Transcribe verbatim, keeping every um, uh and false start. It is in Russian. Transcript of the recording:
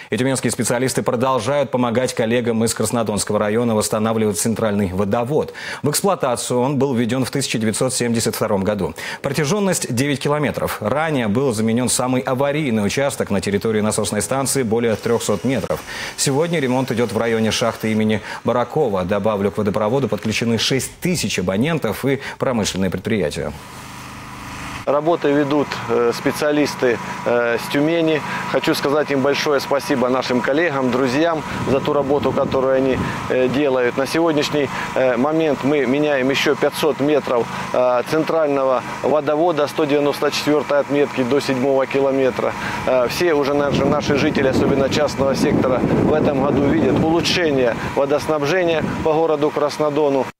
И тюменские специалисты продолжают помогать коллегам из Краснодонского района восстанавливать центральный водовод. В эксплуатацию он был введен в тысяча девятьсот семьдесят втором году. Протяженность девять километров. Ранее был заменен самый аварийный участок на территории насосной станции более трёхсот метров. Сегодня ремонт идет в районе шахты имени Баракова. Добавлю, к водопроводу подключены шесть тысяч абонентов и промышленные предприятия. Работы ведут специалисты с Тюмени. Хочу сказать им большое спасибо нашим коллегам, друзьям за ту работу, которую они делают. На сегодняшний момент мы меняем еще пятьсот метров центрального водовода сто девяносто четвёртой отметки до седьмого километра. Все уже наши, наши жители, особенно частного сектора, в этом году видят улучшение водоснабжения по городу Краснодону.